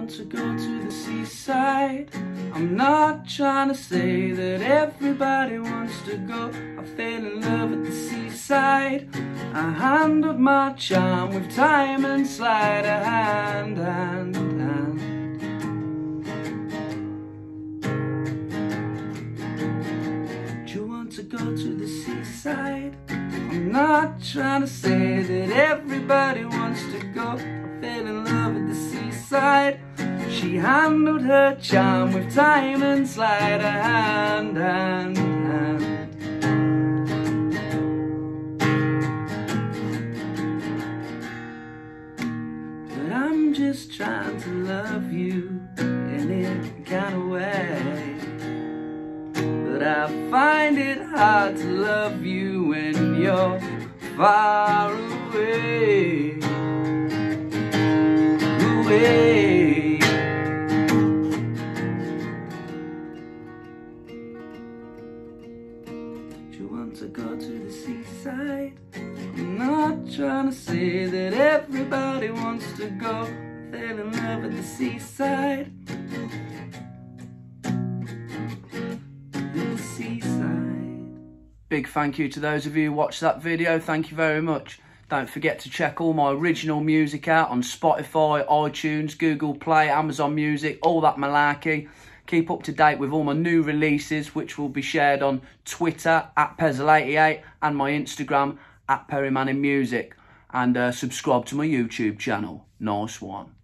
want to go to the seaside? I'm not trying to say that everybody wants to go. I fell in love at the seaside. I handled my charm with time and sleight of hand. Do you want to go to the seaside? I'm not trying to say that everybody wants to go. I fell in love at the seaside. She handled her charm with time and sleight of hand. But I'm just trying to love you in any kind of way. But I find it hard to love you when you're far away. Away. Do you want to go to the seaside? I'm not trying to say that everybody wants to go. I fell in love at the seaside. Big thank you to those of you who watched that video. Thank you very much. Don't forget to check all my original music out on Spotify, iTunes, Google Play, Amazon Music, all that malarkey. Keep up to date with all my new releases, which will be shared on Twitter @Pezzel88 and my Instagram @PerryManningMusic. And subscribe to my YouTube channel. Nice one.